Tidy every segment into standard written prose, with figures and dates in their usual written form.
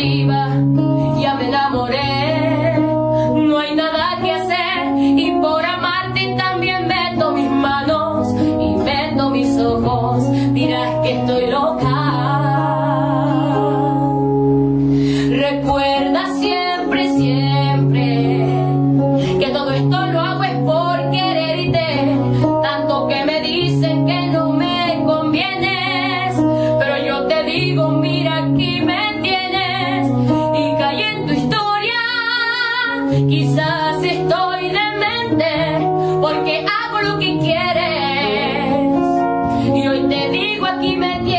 fugitiva. Ya me enamoré, no hay nada que hacer, y por amarte también meto mis manos y meto mis ojos. Dirás que estoy loca. Recuerda siempre, siempre, que todo esto lo hago es por quererte. Tanto que me dicen que no me convienes, pero yo te digo, mira, aquí me tienes. Y caí en tu historia, quizás estoy demente, porque hago lo que quieres. Y hoy te digo, aquí me tienes.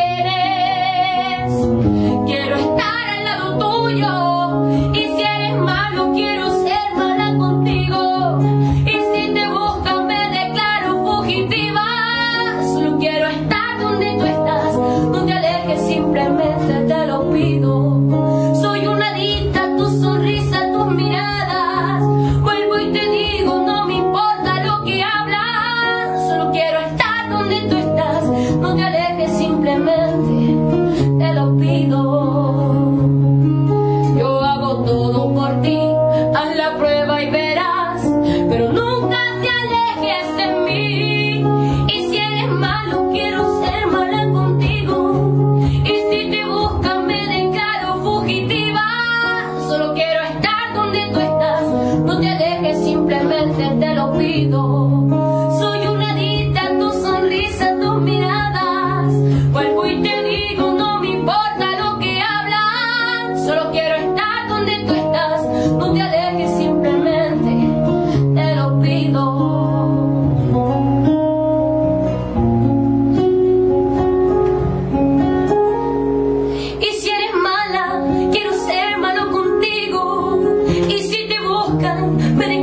Quiero estar al lado tuyo, y si eres malo quiero ser mala contigo. Y si te buscan me declaro fugitiva. Solo quiero estar donde tú estás, no te alejes, simplemente te lo pido. Soy una adicta a tu sonrisa, tus miradas. Vuelvo y te digo, no me importa lo que hablas. Solo quiero estar donde tú estás, no te alejes, simplemente te lo pido. Yo hago todo por ti, haz la prueba y verás, pero nunca te alejes de mí. Y si eres malo quiero ser mala contigo, y si te buscan me declaro fugitiva. Solo quiero estar donde tú estás, no te alejes, simplemente te lo pido. Soy una adicta a tu sonrisa, tus miradas. Vuelvo y te digo, no me importa lo que hablan. Solo quiero estar donde tú estás, no te alejes, simplemente te lo pido. Y si eres mala, quiero ser malo contigo, y si te buscan me